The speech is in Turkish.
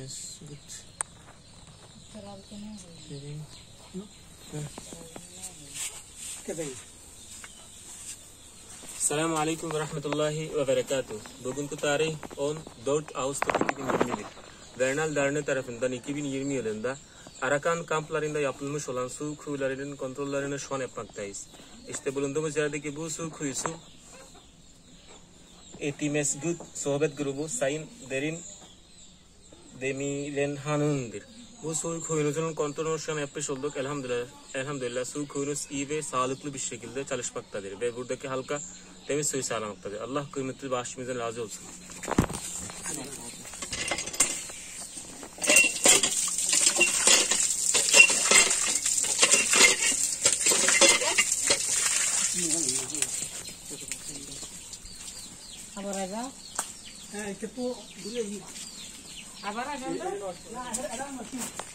Mesgut. Assalamualaikum warahmatullahi wabarakatuh. Bugünkü tarih 14 Ağustos 2021. Vernal Derneği tarafından 2020 yılında Arakan kamplarında yapılmış olan su kuyularının kontrollerini şu an yapmaktayız. İşte bulunduğumuz yerdeki bu su kuyusu Eti Mesgut Sohbet Grubu Sayın Demirhan'ındır. Bu su kuyunuzun kontrolünü şu an yapmış olduk. Elhamdülillah su kuyunuz iyi ve sağlıklı bir şekilde çalışmaktadır. Ve buradaki halka temiz suyu sağlamaktadır. Allah kıymetli bağışımızdan razı olsun. Apa raga? Itu dulu ini. Apa raga? Ada masih.